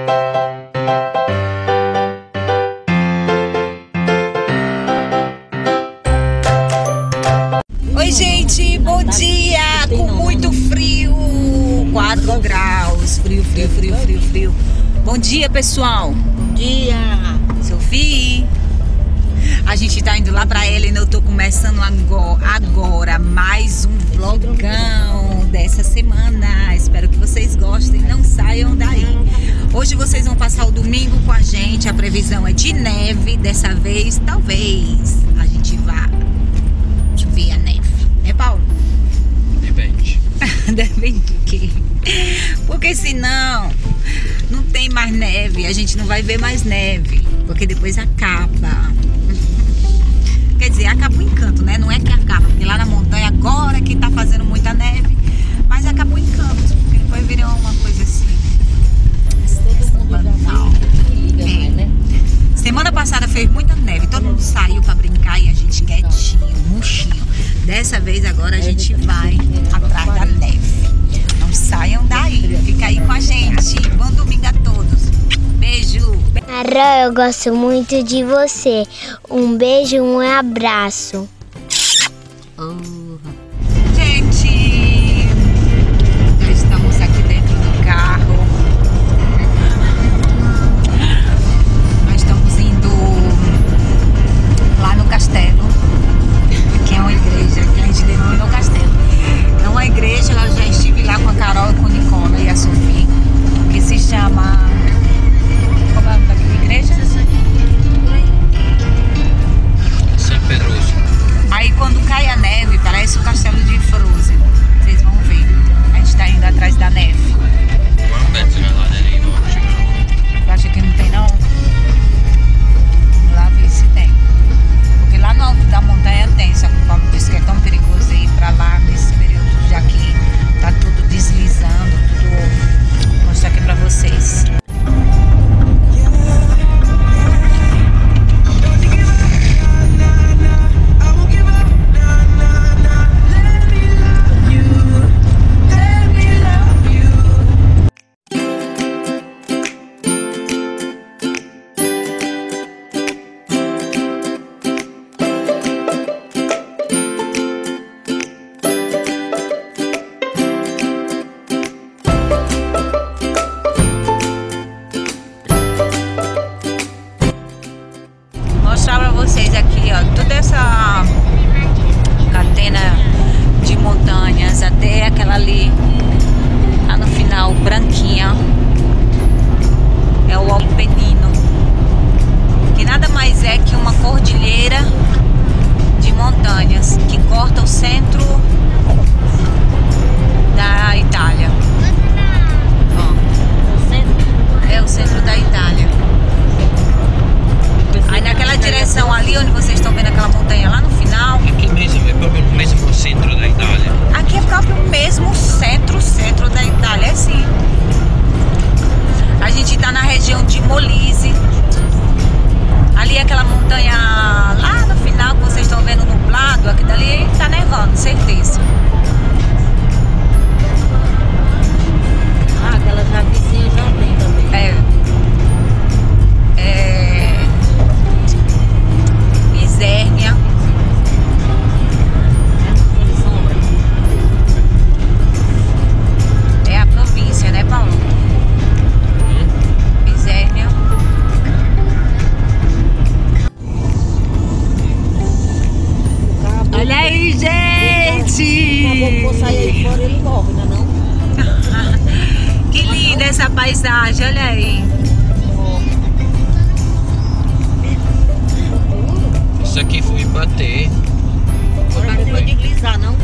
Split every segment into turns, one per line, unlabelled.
Oi, gente, bom dia! Com muito frio, 4 graus, frio. Bom dia, pessoal!
Bom dia!
Sofia! A gente tá indo lá pra Helena, eu tô começando agora mais um vlogão dessa semana. Espero que vocês gostem, não saiam daí. Hoje vocês vão passar o domingo com a gente, a previsão é de neve, dessa vez talvez a gente vá ver a neve. É, Paulo?
Depende.
Depende do quê? Porque senão não tem mais neve, a gente não vai ver mais neve, porque depois acaba. Quer dizer, acaba o encanto, né? Não é que acaba, porque lá na montanha agora que tá fazendo muita neve, mas acaba o encanto, porque depois vira uma coisa assim. Banal. É. Semana passada fez muita neve, todo mundo saiu pra brincar e a gente quietinho, murchinho. Dessa vez agora a gente vai atrás da neve. Não saiam daí, fica aí com a gente. Bom domingo a todos. Beijo.
Carol, eu gosto muito de você. Um beijo, um abraço.
Gente, já estamos aqui dentro do carro. Nós estamos indo lá no castelo. Aqui é uma igreja, que a gente denominou castelo. É uma igreja, eu já estive lá com a Carol, com a Nicola e a Sofia, que se chama... Como é o nome daquela igreja?
São Pedroso.
Aí quando cai a neve, parece o castelo de Frozen. Vocês vão ver. A gente tá indo atrás da neve.
Vamos ver se lá dele não chega.
Tu acha que não tem não? Vamos lá ver se tem. Porque lá no alto da montanha tem, só que o Paulo disse que é tão perigoso ir pra lá nesse período, já que tá tudo deslizando, tudo. Vou mostrar aqui pra vocês. Mostrar pra vocês aqui, ó, toda essa catena de montanhas até aquela ali, lá no final, branquinha, é o Alto Penino, que nada mais é que uma cordilheira de montanhas que corta o centro da Itália. Ó, é o centro da Itália. Aí naquela direção ali, onde vocês estão vendo aquela montanha lá no final.
Aqui mesmo, é próprio no mesmo centro da Itália.
Aqui é próprio mesmo centro da Itália, é sim. A gente tá na região de Molise. Ali é aquela montanha lá no final que vocês estão vendo nublado, aqui dali tá nevando, certeza.
Ah, aquela já vizinha já tem também.
Isérnia. É a província, né, Paulo? Isérnia. Olha aí, gente!
Vou sair aí fora, ele morre, não é não?
Que linda essa paisagem, olha aí.
Isso aqui foi bater.
Agora não vai deslizar, não?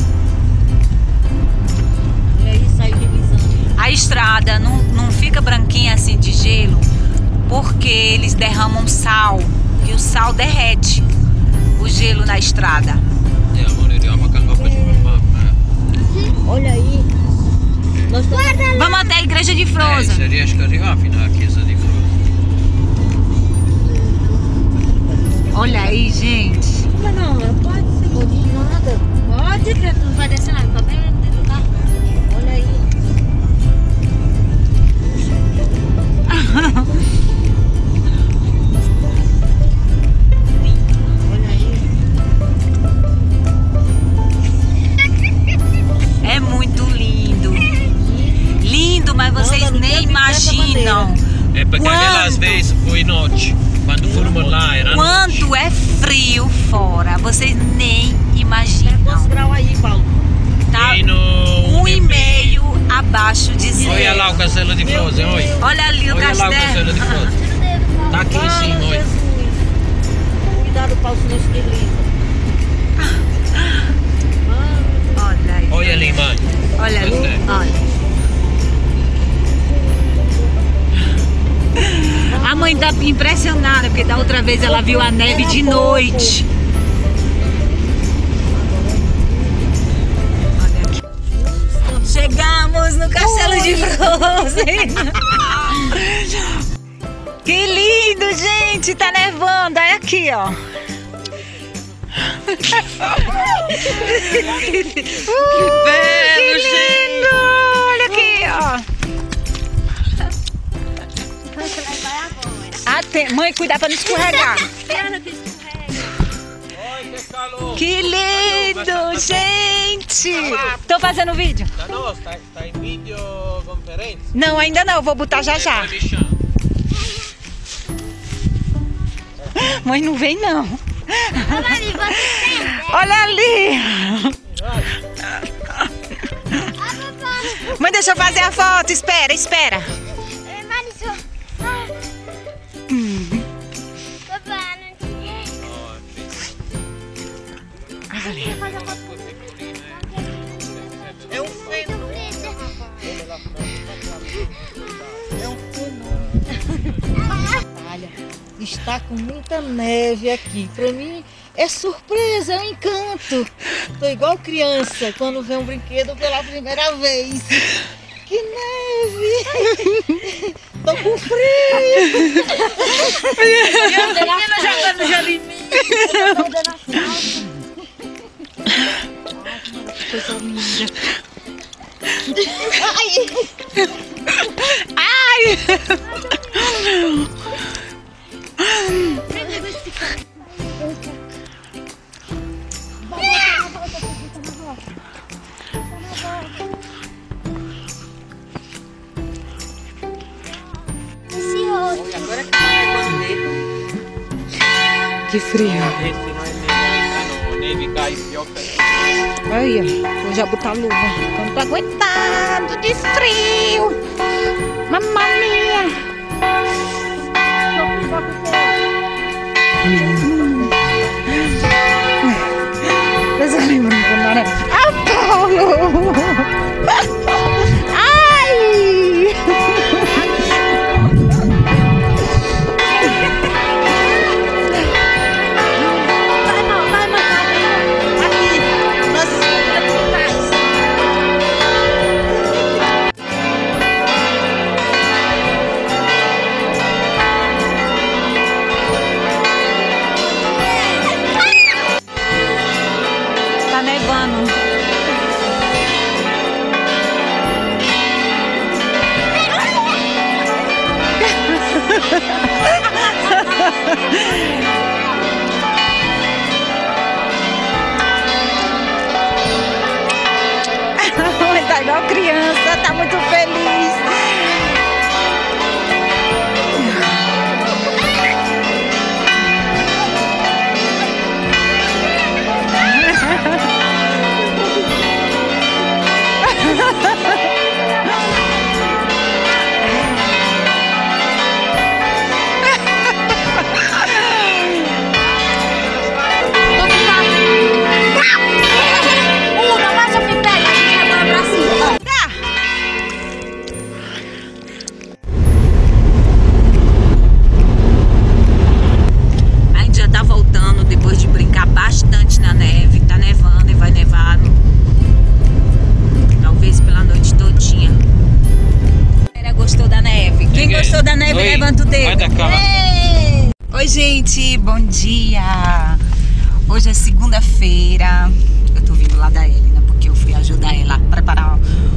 E aí saiu deslizando.
A estrada não fica branquinha assim de gelo, porque eles derramam sal e o sal derrete o gelo na estrada.
É, amor, ele é uma cangopa de mamãe.
Olha aí. Nós estamos...
Vamos até a igreja de Frozen.
Seria acho que arriva fino alla chiesa di Frozen.
Olha aí, gente.
Mas não, pode ser. Pode nada. Pode, que não vai descer nada. Tá bem dentro do carro. Olha aí.
Não.
É porque aquelas vezes foi noite. Quando fomos lá, era noite.
Quando é frio fora, vocês nem imaginam.
Quantos graus aí, Paulo?
Tá
E no
1,5 abaixo de zero.
Olha lá o castelo de Frozen, olha.
Olha ali o
Olha lá o castelo de Frozen. Tá aqui em cima, olha.
Cuidado, Paulo, se não se desliza.
Olha aí.
Olha ali, mãe.
Olha ali. Olha. A mãe tá impressionada, porque da outra vez ela viu a neve de noite. Olha aqui. Chegamos no Castelo de Frozen. Que lindo, gente! Tá nevando. Olha aqui, ó. Que belo, gente! Olha aqui, ó. Mãe, cuidar pra não escorregar. Que lindo, gente! Tô fazendo vídeo.
Não, tá em videoconferência.
Não, ainda não, eu vou botar já já. Mãe, não vem não. Olha ali. Mãe, deixa eu fazer a foto. Espera, espera.
É um fenômeno. É um fenômeno. Olha, está com muita neve aqui. Pra mim é surpresa, é um encanto. Tô igual criança quando vê um brinquedo pela primeira vez. Que neve! Tô com frio! E a menina jogando gelo em mim! Coisa linda!
Ai! Que frio. Olha, vou já botar a luva. Eu não tô aguentando de frio. Mamma mia. Vocês lembram quando era... Ah, Paulo! Ai! Tá nevando. Tá igual criança, tá muito feliz. Oi, gente, bom dia. Hoje é segunda-feira. Eu tô vindo lá da Helena porque eu fui ajudar ela a preparar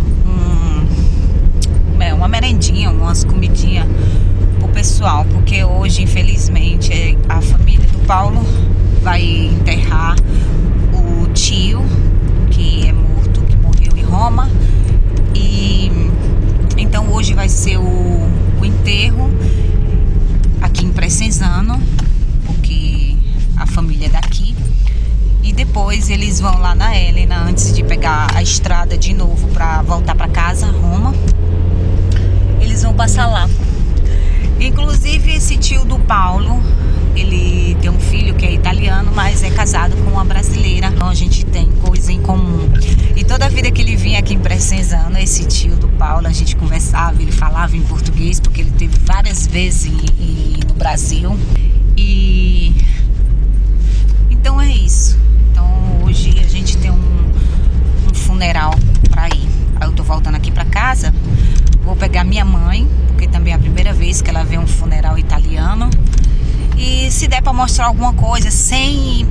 uma merendinha, umas comidinhas pro pessoal, porque hoje, infelizmente, a família do Paulo vai enterrar o tio que é morto, que morreu em Roma. E então hoje vai ser o enterro enterro aqui em Precenzano, porque a família é daqui. E depois eles vão lá na Helena antes de pegar a estrada de novo para voltar para casa, Roma. Eles vão passar lá. Inclusive esse tio do Paulo, ele tem um filho que é italiano, mas é casado com uma brasileira. Então a gente tem coisa em comum. E toda a vida que ele vinha aqui em Precenzano, esse tio do Paulo, a gente conversava, ele falava em português, porque ele teve várias vezes no Brasil. E então é isso. Então hoje a gente tem um funeral pra ir. Aí eu tô voltando aqui pra casa. Vou pegar minha mãe, porque também é a primeira vez que ela vê um funeral italiano. E se der para mostrar alguma coisa sem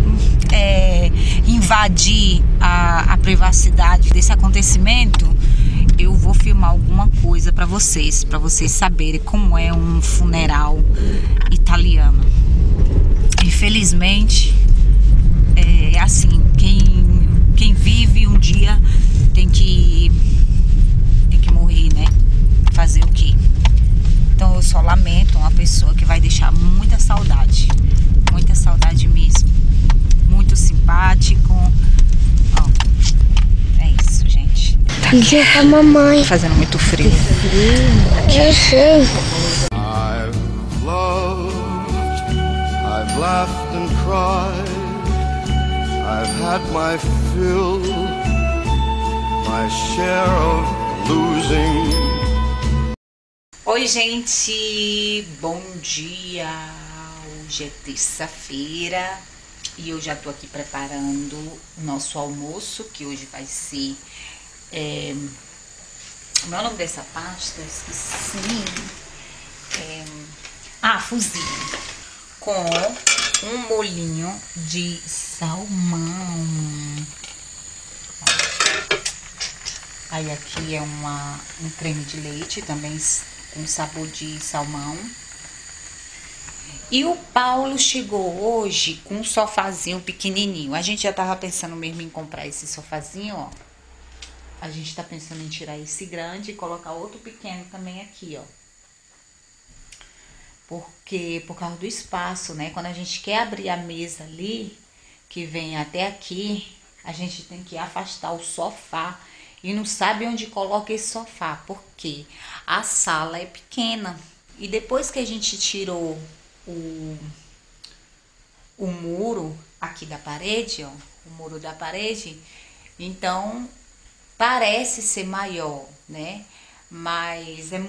invadir a privacidade desse acontecimento, eu vou filmar alguma coisa para vocês saberem como é um funeral italiano. Infelizmente, é assim, quem vive um dia tem que morrer, né? Fazer o quê? Então eu só lamento uma pessoa que vai deixar muita saudade mesmo. Muito simpático. Ó, é isso, gente.
Isso é com a mamãe.
Tá fazendo muito frio.
Eu sei.
I've loved, I've laughed and cried, I've had my fill, my share of losing.
Oi, gente, bom dia. Hoje é terça-feira e eu já tô aqui preparando o nosso almoço, que hoje vai ser como é o nome dessa pasta? Esqueci. Fusilli, com um molhinho de salmão. Aí aqui é um creme de leite, também com sabor de salmão. E o Paulo chegou hoje com um sofazinho pequenininho. A gente já tava pensando mesmo em comprar esse sofazinho, ó. A gente tá pensando em tirar esse grande e colocar outro pequeno também aqui, ó. Porque, por causa do espaço, né? Quando a gente quer abrir a mesa ali, que vem até aqui, a gente tem que afastar o sofá. E não sabe onde coloca esse sofá, porque a sala é pequena. E depois que a gente tirou o muro aqui da parede, ó, o muro da parede, então parece ser maior, né? Mas é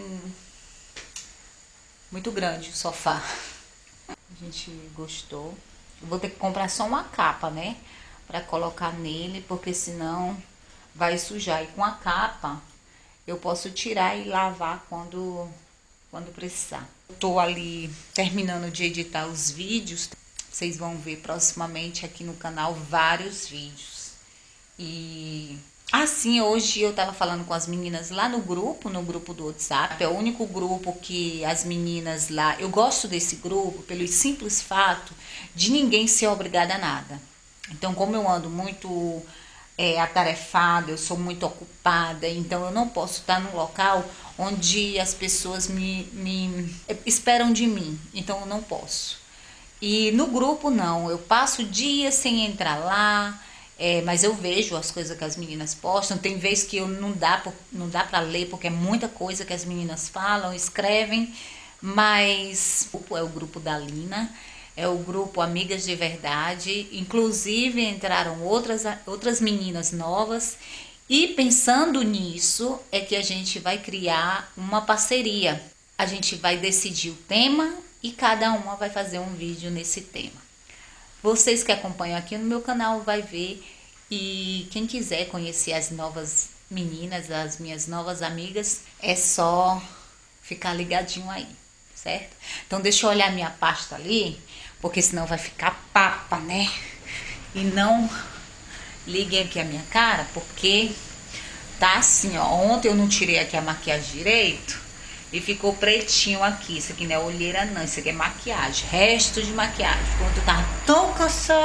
muito grande o sofá. A gente gostou. Eu vou ter que comprar só uma capa, né? Pra colocar nele, porque senão vai sujar. E com a capa eu posso tirar e lavar quando precisar. Tô ali terminando de editar os vídeos. Vocês vão ver proximamente aqui no canal vários vídeos. E assim, hoje eu tava falando com as meninas lá no grupo do WhatsApp. É o único grupo que as meninas lá... Eu gosto desse grupo pelo simples fato de ninguém ser obrigada a nada. Então, como eu ando muito atarefada, eu sou muito ocupada, então eu não posso estar num local onde as pessoas me esperam de mim. Então, eu não posso. E no grupo, não. Eu passo dias sem entrar lá... mas eu vejo as coisas que as meninas postam. Tem vezes que não dá para ler, porque é muita coisa que as meninas falam, escrevem. Mas é o grupo da Lina, é o grupo Amigas de Verdade. Inclusive entraram outras meninas novas. E pensando nisso, é que a gente vai criar uma parceria. A gente vai decidir o tema e cada uma vai fazer um vídeo nesse tema. Vocês que acompanham aqui no meu canal vai ver, e quem quiser conhecer as novas meninas, as minhas novas amigas, é só ficar ligadinho aí, certo? Então deixa eu olhar minha pasta ali, porque senão vai ficar papa, né? E não liguem aqui a minha cara, porque tá assim, ó. Ontem eu não tirei aqui a maquiagem direito. E ficou pretinho aqui. Isso aqui não é olheira, não. Isso aqui é maquiagem. Resto de maquiagem. Quando eu tava tão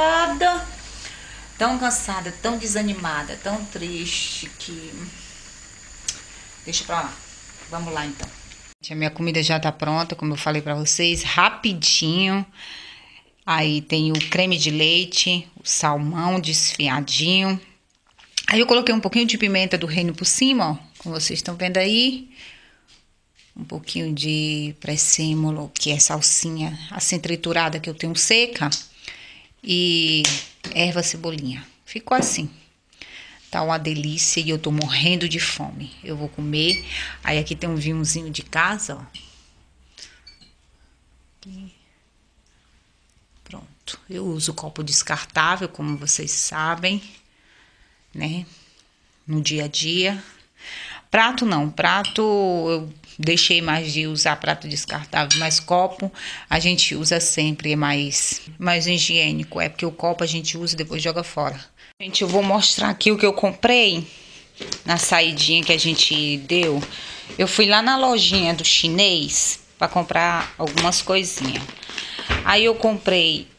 cansada, tão desanimada, tão triste que... Deixa pra lá. Vamos lá, então. A minha comida já tá pronta, como eu falei pra vocês, rapidinho. Aí tem o creme de leite, o salmão desfiadinho. Aí eu coloquei um pouquinho de pimenta do reino por cima, ó, como vocês estão vendo aí. Um pouquinho de pressêmolo, que é salsinha assim triturada que eu tenho seca. E erva cebolinha. Ficou assim. Tá uma delícia e eu tô morrendo de fome. Eu vou comer. Aí aqui tem um vinhozinho de casa, ó. Aqui. Pronto. Eu uso copo descartável, como vocês sabem, né? No dia a dia. Prato não. Prato eu deixei mais de usar prato descartável, mas copo a gente usa sempre, é mais higiênico. É porque o copo a gente usa e depois joga fora. Gente, eu vou mostrar aqui o que eu comprei na saidinha que a gente deu. Eu fui lá na lojinha do chinês para comprar algumas coisinhas. Aí eu comprei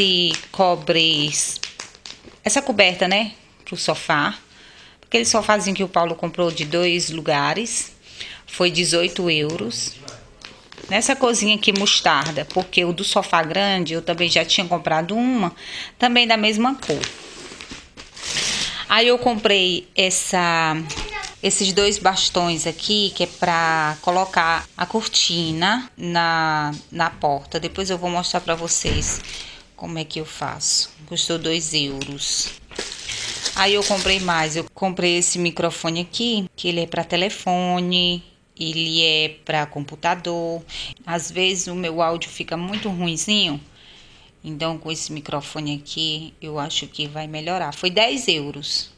essa coberta, né, pro sofá. Aquele sofazinho que o Paulo comprou de 2 lugares. Foi 18 euros. Nessa cozinha aqui, mostarda. Porque o do sofá grande, eu também já tinha comprado uma. Também da mesma cor. Aí eu comprei esses 2 bastões aqui, que é pra colocar a cortina na porta. Depois eu vou mostrar pra vocês como é que eu faço. Custou 2 euros. Aí eu comprei mais. Eu comprei esse microfone aqui, que ele é pra telefone, ele é pra computador. Às vezes o meu áudio fica muito ruinzinho. Então, com esse microfone aqui, eu acho que vai melhorar. Foi 10 euros.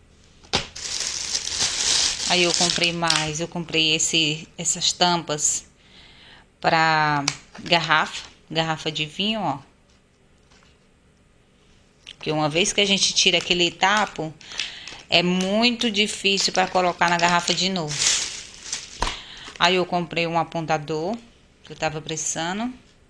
Aí eu comprei mais. Eu comprei essas tampas para garrafa de vinho, ó. Porque uma vez que a gente tira aquele tapo, é muito difícil para colocar na garrafa de novo. Aí eu comprei um apontador, que eu tava precisando,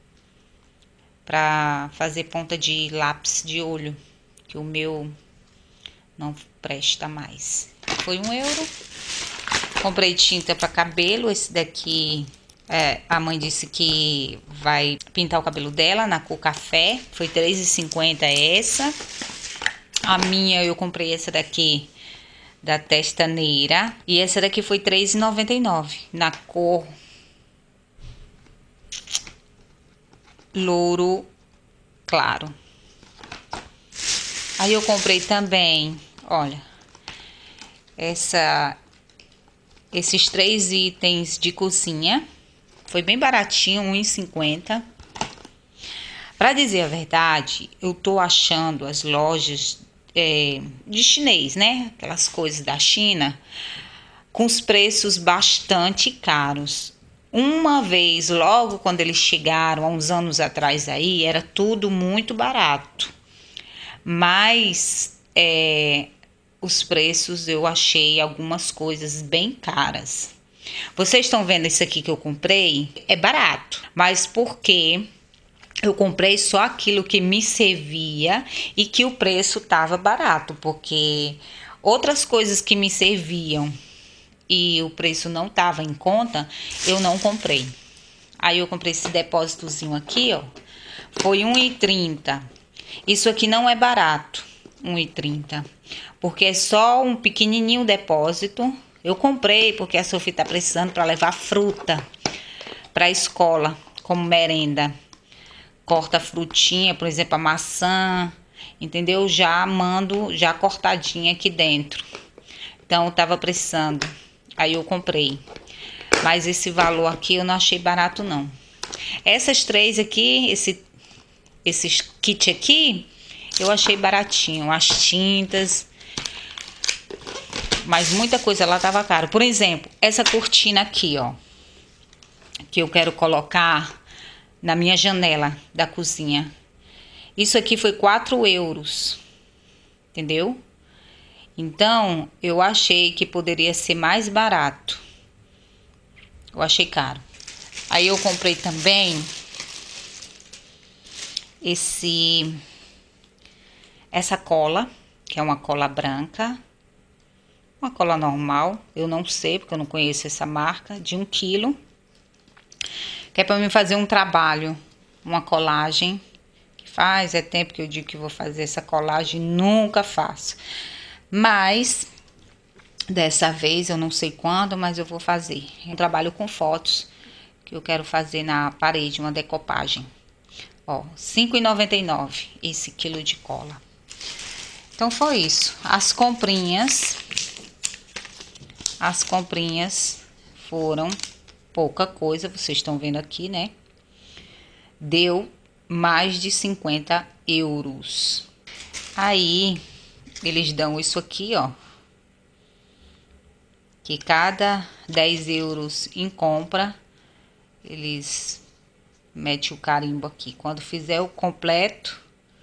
pra fazer ponta de lápis de olho, que o meu não presta mais. Foi 1 euro. Comprei tinta para cabelo. Esse daqui, a mãe disse que vai pintar o cabelo dela na cor café. Foi 3,50 essa. A minha eu comprei essa daqui da Testaneira. E essa daqui foi 3,99 na cor louro claro. Aí eu comprei também, olha, esses 3 itens de cozinha. Foi bem baratinho, 1,50. Pra dizer a verdade, eu tô achando as lojas de chinês, né? Aquelas coisas da China, com os preços bastante caros. Uma vez, logo quando eles chegaram, há uns anos atrás aí, era tudo muito barato. Mas os preços eu achei algumas coisas bem caras. Vocês estão vendo isso aqui que eu comprei? É barato, mas porque eu comprei só aquilo que me servia e que o preço estava barato, porque outras coisas que me serviam e o preço não estava em conta, eu não comprei. Aí eu comprei esse depósitozinho aqui, ó, foi 1,30. Isso aqui não é barato, 1,30, porque é só um pequenininho depósito. Eu comprei porque a Sofia tá precisando para levar fruta para a escola como merenda. Corta frutinha, por exemplo, a maçã, entendeu? Já mando já cortadinha aqui dentro. Então eu tava precisando. Aí eu comprei. Mas esse valor aqui eu não achei barato não. Essas 3 aqui, esses kit aqui, eu achei baratinho. As tintas, mas muita coisa lá tava caro. Por exemplo, essa cortina aqui, ó, que eu quero colocar na minha janela da cozinha. Isso aqui foi 4 euros, entendeu? Então, eu achei que poderia ser mais barato. Eu achei caro. Aí eu comprei também essa cola, que é uma cola branca. Uma cola normal, eu não sei, porque eu não conheço essa marca, de 1 quilo. que é para mim fazer um trabalho, uma colagem. É tempo que eu digo que vou fazer essa colagem, nunca faço. Mas, dessa vez, eu não sei quando, mas eu vou fazer. Eu trabalho com fotos, que eu quero fazer na parede, uma decopagem. Ó, R$ 5,99 esse quilo de cola. Então, foi isso. As comprinhas foram pouca coisa, vocês estão vendo aqui, né? Deu mais de 50 euros. Aí, eles dão isso aqui, ó. Que cada 10 euros em compra, eles metem o carimbo aqui. Quando fizer o completo,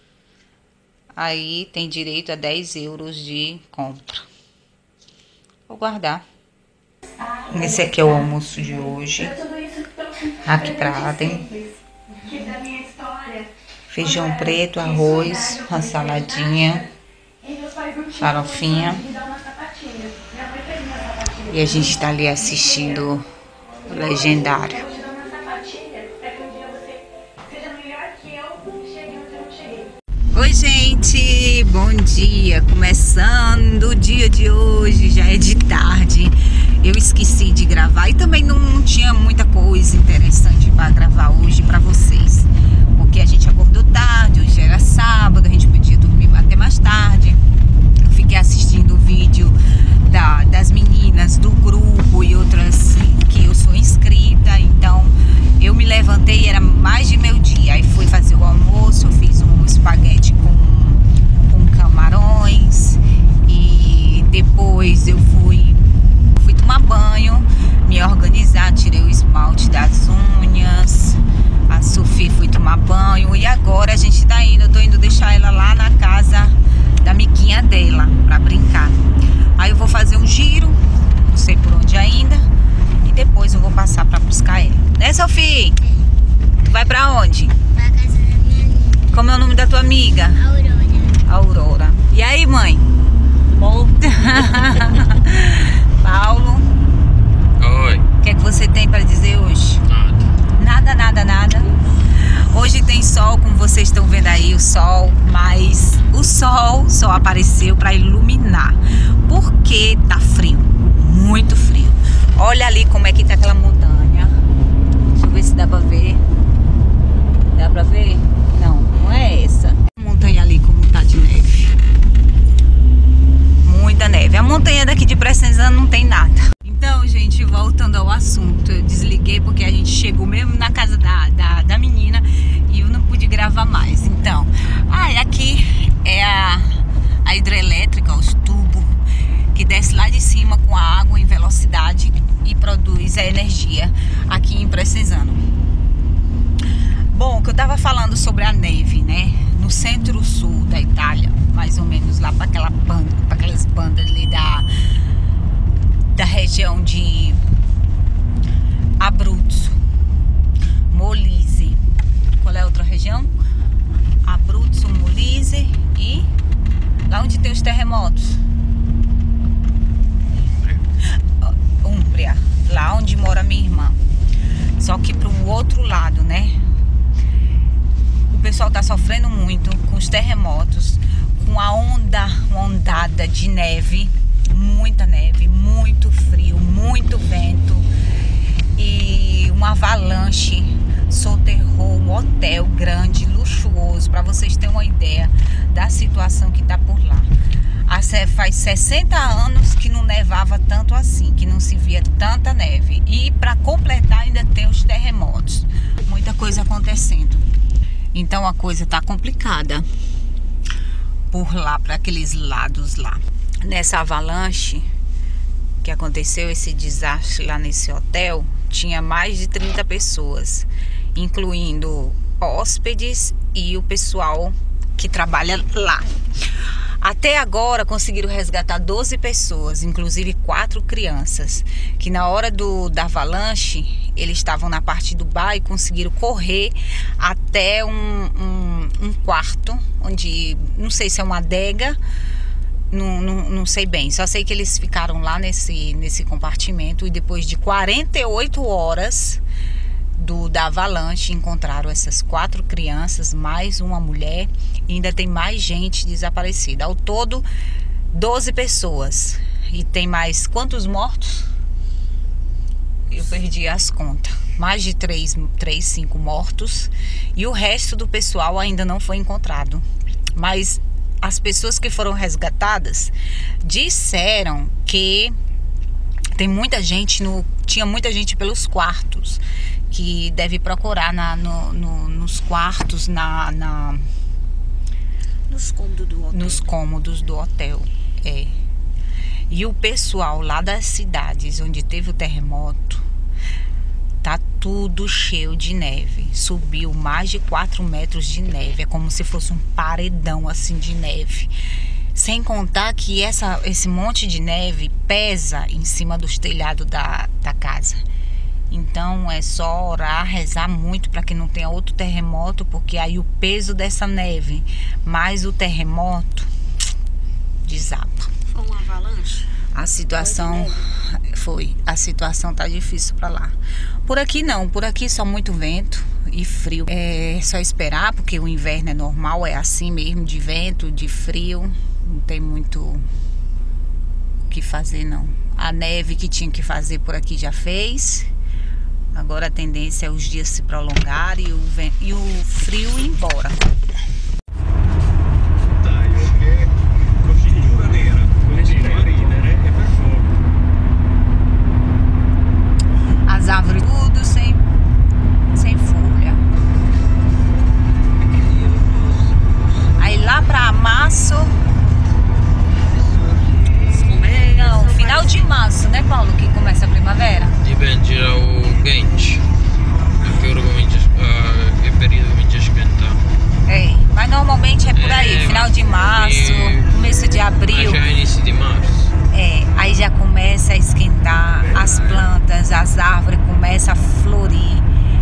aí tem direito a 10 euros de compra. Vou guardar. Esse aqui é o almoço de hoje. Aqui pra Aden. Feijão preto, arroz, uma saladinha, farofinha. E a gente tá ali assistindo o Legendário. Oi, gente, bom dia. Começando o dia de hoje, já é de tarde. Eu esqueci de gravar e também não tinha muita coisa interessante para gravar hoje para vocês. Porque a gente acordou tarde, hoje era sábado, a gente podia dormir até mais tarde. Eu fiquei assistindo o vídeo das meninas do grupo e outras que eu sou inscrita. Então eu me levantei, era mais de meio-dia. Aí fui fazer o almoço, eu fiz um espaguete com camarões. E depois eu fui tomar banho, me organizar, tirei o esmalte das unhas. A Sofia foi tomar banho e agora a gente tá indo, eu tô indo deixar ela lá na casa da amiguinha dela pra brincar. Aí eu vou fazer um giro, não sei por onde ainda, e depois eu vou passar pra buscar ela. Né, Sofia? Tu vai pra onde?
Pra casa da minha amiga.
Como é o nome da tua amiga? Aurora. E aí, mãe?
Bom.
Paulo?
Oi.
O que é que você tem para dizer hoje? Nada. Hoje tem sol, como vocês estão vendo aí, o sol, mas o sol só apareceu para iluminar, porque tá frio, muito frio. Olha ali como é que tá aquela montanha. Deixa eu ver se dá para ver. Dá para ver? Não é essa. A montanha ali como tá de neve. Muita neve. A montanha daqui de Precenzano não tem nada. Então, gente, voltando ao assunto, eu desliguei porque a gente chegou mesmo na casa da menina e eu não pude gravar mais. Então, aqui é a hidrelétrica, os tubos que desce lá de cima com a água em velocidade e produz a energia aqui em Precenzano. Bom, o que eu tava falando sobre a neve, né? No centro-sul da Itália, mais ou menos lá para aquelas bandas ali da região de Abruzzo, Molise. Qual é a outra região? Abruzzo, Molise e lá onde tem os terremotos. Umbria, lá onde mora minha irmã. Só que para o outro lado, né? O pessoal tá sofrendo muito com os terremotos, com a uma ondada de neve, muita neve, muito frio, muito vento e uma avalanche soterrou um hotel grande, luxuoso, para vocês terem uma ideia da situação que tá por lá. Faz 60 anos que não nevava tanto assim, que não se via tanta neve. E para completar ainda tem os terremotos, muita coisa acontecendo. Então a coisa tá complicada por lá, para aqueles lados lá. Nessa avalanche que aconteceu, esse desastre lá nesse hotel, tinha mais de 30 pessoas, incluindo hóspedes e o pessoal que trabalha lá. Até agora conseguiram resgatar 12 pessoas, inclusive 4 crianças, que na hora da avalanche, eles estavam na parte do bar e conseguiram correr até um quarto, onde, não sei se é uma adega, não sei bem, só sei que eles ficaram lá nesse compartimento e depois de 48 horas da avalanche, encontraram essas 4 crianças, mais uma mulher, e ainda tem mais gente desaparecida. Ao todo, 12 pessoas. E tem mais quantos mortos? Eu perdi as contas. Mais de 5 mortos. E o resto do pessoal ainda não foi encontrado. Mas as pessoas que foram resgatadas disseram que tem muita gente tinha muita gente pelos quartos, que deve procurar nos quartos, nos cômodos do hotel. E o pessoal lá das cidades onde teve o terremoto, tá tudo cheio de neve. Subiu mais de 4 metros de neve. É como se fosse um paredão assim de neve. Sem contar que esse monte de neve pesa em cima dos telhados da casa. Então é só orar, rezar muito para que não tenha outro terremoto, porque aí o peso dessa neve mais o terremoto desaba.
Foi uma avalanche?
A situação a situação tá difícil para lá. Por aqui não, por aqui só muito vento e frio. É só esperar, porque o inverno é normal, é assim mesmo, de vento, de frio. Não tem muito o que fazer não. A neve que tinha que fazer por aqui já fez. Agora a tendência é os dias se prolongarem e o frio ir embora. As árvores tudo sem folha. Aí lá pra março, não, final de março, né, Paulo, que começa a primavera?
Dipende o quente, perché ora è periodo comincia a scantare.
Mas normalmente é por aí, final de março, começo de abril.
Já é início de março.
Aí já começa a esquentar, as plantas, as árvores começam a florir.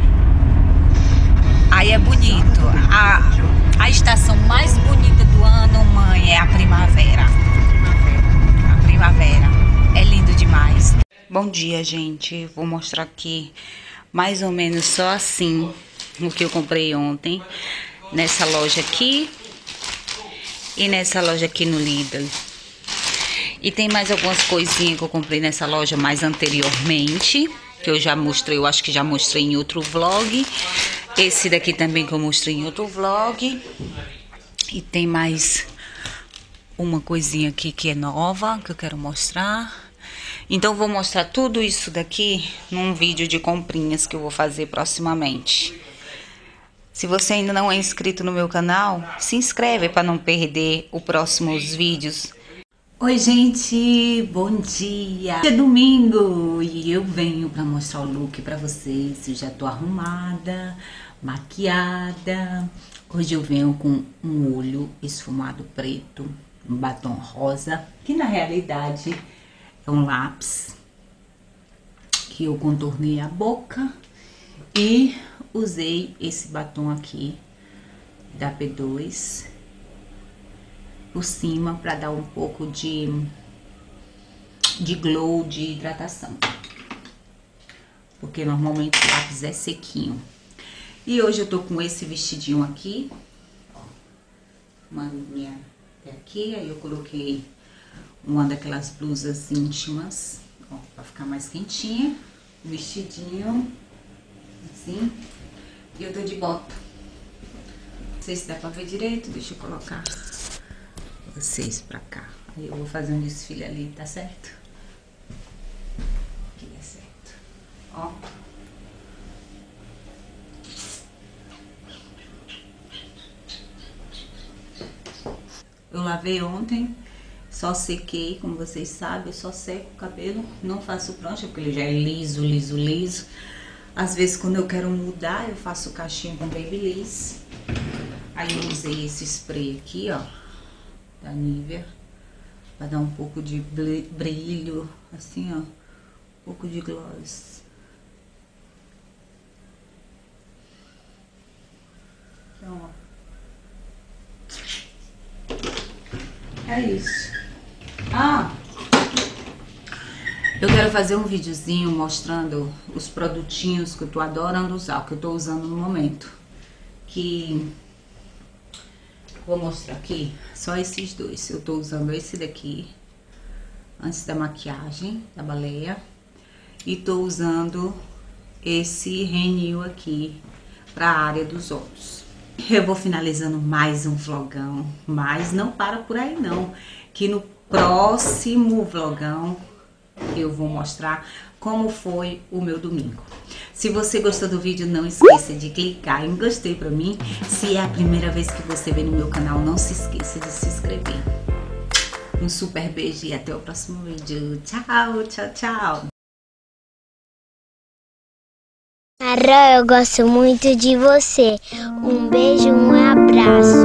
Aí é bonito. A estação mais bonita do ano, mãe, é a primavera. A primavera. É lindo demais. Bom dia, gente. Vou mostrar aqui mais ou menos só assim o que eu comprei ontem. Nessa loja aqui e nessa loja aqui no Lidl. E tem mais algumas coisinhas que eu comprei nessa loja mais anteriormente, que eu já mostrei, eu acho que já mostrei em outro vlog. Esse daqui também que eu mostrei em outro vlog. E tem mais uma coisinha aqui que é nova, que eu quero mostrar. Então vou mostrar tudo isso daqui num vídeo de comprinhas que eu vou fazer proximamente. Se você ainda não é inscrito no meu canal, se inscreve para não perder os próximos vídeos. Oi, gente, bom dia! É domingo e eu venho para mostrar o look para vocês. Eu já tô arrumada, maquiada. Hoje eu venho com um olho esfumado preto, um batom rosa, que na realidade é um lápis que eu contornei a boca e usei esse batom aqui da P2 por cima para dar um pouco de glow, de hidratação, porque normalmente o lápis é sequinho. E hoje eu tô com esse vestidinho aqui, ó, uma linha até aqui, aí eu coloquei uma daquelas blusas íntimas, ó, pra ficar mais quentinha, vestidinho assim, e eu tô de bota. Não sei se dá pra ver direito, deixa eu colocar vocês pra cá. Aí eu vou fazer um desfile ali, tá certo? Aqui é certo. Ó. Eu lavei ontem, só sequei, como vocês sabem, eu só seco o cabelo, não faço prancha, porque ele já é liso, liso, liso. Às vezes quando eu quero mudar, eu faço caixinha com Babyliss. Aí eu usei esse spray aqui, ó, da Nivea, pra dar um pouco de brilho, assim, ó, um pouco de gloss. Então, ó. É isso. Ah, Eu quero fazer um videozinho mostrando os produtinhos que eu tô adorando usar, que eu tô usando no momento. Que vou mostrar aqui, só esses dois. Eu tô usando esse daqui, antes da maquiagem, da baleia. E tô usando esse Renew aqui, pra área dos olhos. Eu vou finalizando mais um vlogão, mas não para por aí não. Que no próximo vlogão eu vou mostrar como foi o meu domingo. Se você gostou do vídeo, não esqueça de clicar em gostei pra mim. Se é a primeira vez que você vem no meu canal, não se esqueça de se inscrever. Um super beijo e até o próximo vídeo. Tchau, tchau, tchau.
Carol, eu gosto muito de você. Um beijo, um abraço.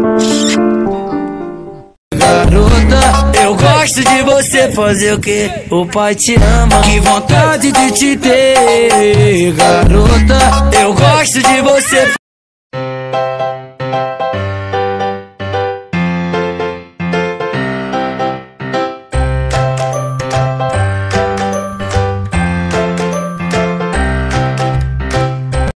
Garota, eu gosto de você, fazer o que? O pai te ama, que vontade de te ter. Garota, eu gosto de você.